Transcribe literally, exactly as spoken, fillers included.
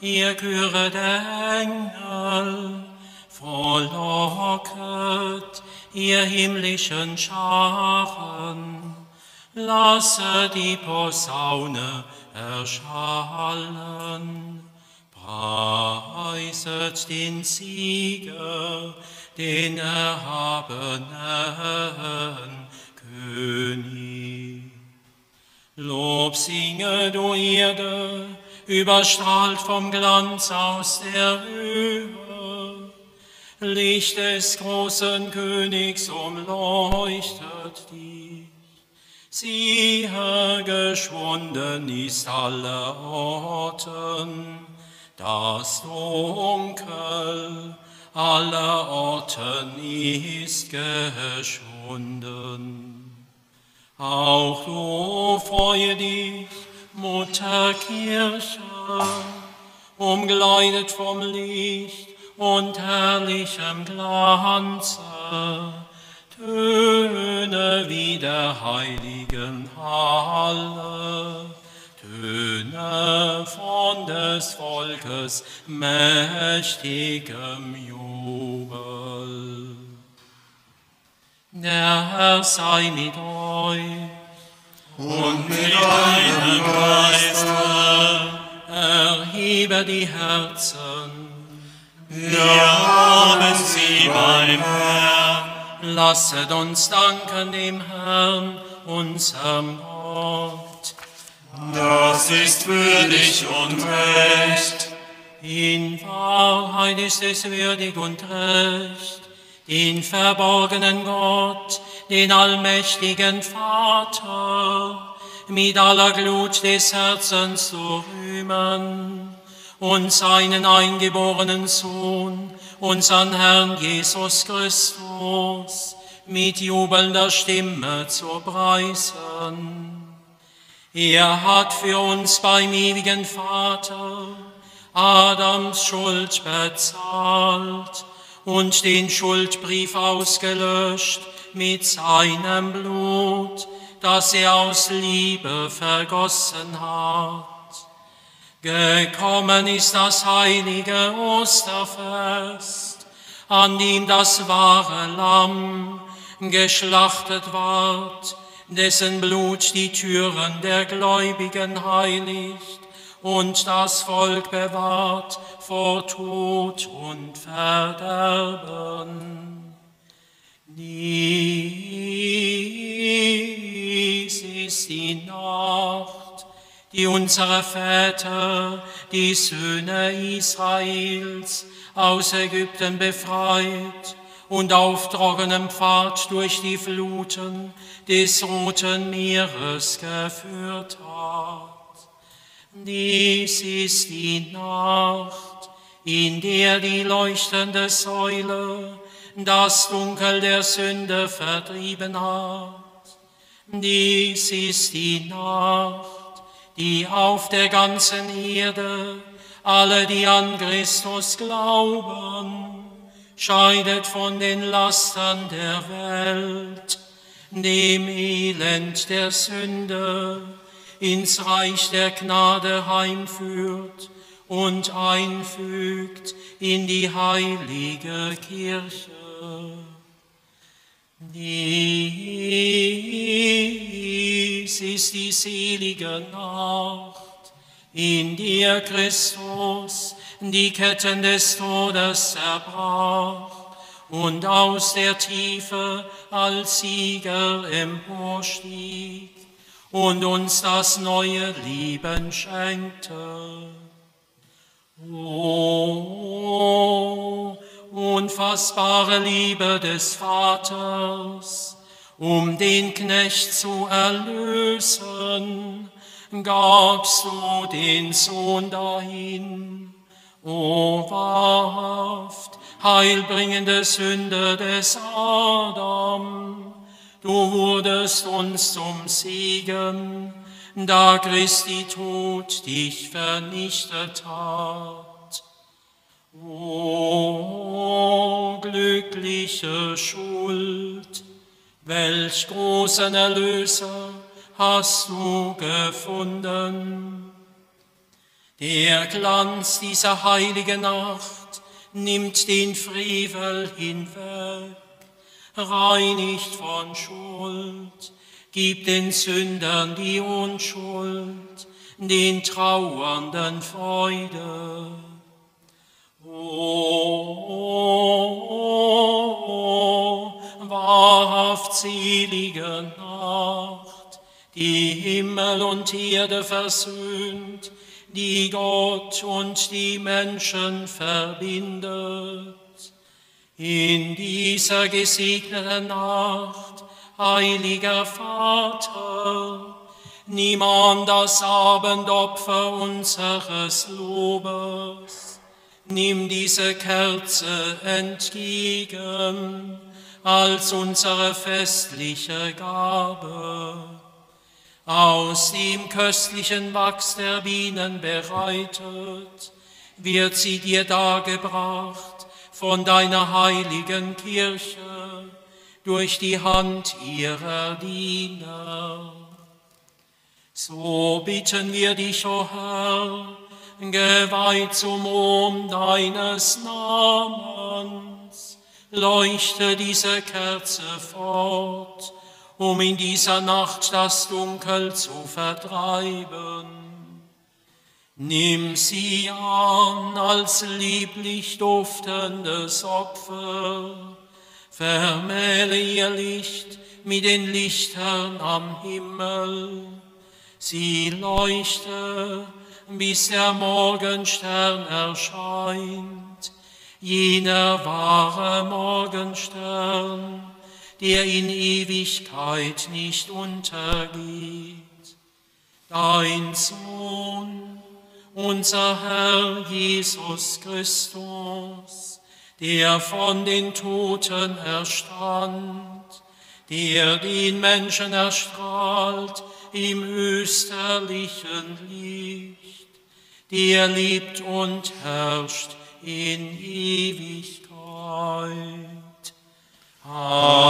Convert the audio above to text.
ihr Chöre der Engel, frohlocket, ihr himmlischen Scharen, lasset die Posaune erschallen, preiset den Sieger, den erhabenen König. Lob singe, du Erde, überstrahlt vom Glanz aus der Höhe. Licht des großen Königs umleuchtet dich. Siehe, geschwunden ist aller Orten das Dunkel, aller Orten ist geschwunden. Auch du freue dich, Mutter Kirche, umkleidet vom Licht und herrlichem Glanze, töne wie der heiligen Halle, Töne von des Volkes mächtigem Jubel. Der Herr sei mit euch und mit deinem Geiste. Erhebe die Herzen, wir haben sie beim Herrn. Lasset uns danken dem Herrn, unserem Gott. Das ist würdig und recht. In Wahrheit ist es würdig und recht, den verborgenen Gott, den allmächtigen Vater, mit aller Glut des Herzens zu rühmen und seinen eingeborenen Sohn, unseren Herrn Jesus Christus, mit jubelnder Stimme zu preisen. Er hat für uns beim ewigen Vater Adams Schuld bezahlt und den Schuldbrief ausgelöscht mit seinem Blut, das er aus Liebe vergossen hat. Gekommen ist das heilige Osterfest, an dem das wahre Lamm geschlachtet ward, dessen Blut die Türen der Gläubigen heiligt und das Volk bewahrt vor Tod und Verderben. Dies ist die Nacht, die unsere Väter, die Söhne Israels, aus Ägypten befreit und auf trockenem Pfad durch die Fluten des Roten Meeres geführt hat. Dies ist die Nacht, in der die leuchtende Säule das Dunkel der Sünde vertrieben hat. Dies ist die Nacht, die auf der ganzen Erde alle, die an Christus glauben, scheidet von den Lastern der Welt, dem Elend der Sünde, ins Reich der Gnade heimführt und einfügt in die heilige Kirche. Dies ist die selige Nacht, in der Christus die Ketten des Todes zerbrach und aus der Tiefe als Sieger emporstieg und uns das neue Leben schenkte. O unfassbare Liebe des Vaters, um den Knecht zu erlösen, gabst du den Sohn dahin. O wahrhaft heilbringende Sünde des Adam, du wurdest uns zum Segen, da Christi Tod dich vernichtet hat. O glückliche Schuld, welch großen Erlöser hast du gefunden. Der Glanz dieser heiligen Nacht nimmt den Frevel hinweg, reinigt von Schuld, gibt den Sündern die Unschuld, den Trauernden Freude. O, o, o, o, wahrhaft selige Nacht, die Himmel und Erde versöhnt, die Gott und die Menschen verbindet. In dieser gesegneten Nacht, heiliger Vater, nimm das Abendopfer unseres Lobes. Nimm diese Kerze entgegen als unsere festliche Gabe. Aus dem köstlichen Wachs der Bienen bereitet, wird sie dir dargebracht von deiner heiligen Kirche durch die Hand ihrer Diener. So bitten wir dich, o Herr, geweiht zum Ruhm deines Namens, leuchte diese Kerze fort, um in dieser Nacht das Dunkel zu vertreiben. Nimm sie an als lieblich duftendes Opfer, vermähle ihr Licht mit den Lichtern am Himmel. Sie leuchte, bis der Morgenstern erscheint, jener wahre Morgenstern, der in Ewigkeit nicht untergeht. Dein Sohn, unser Herr Jesus Christus, der von den Toten erstand, der den Menschen erstrahlt im österlichen Licht, der lebt und herrscht in Ewigkeit. Amen.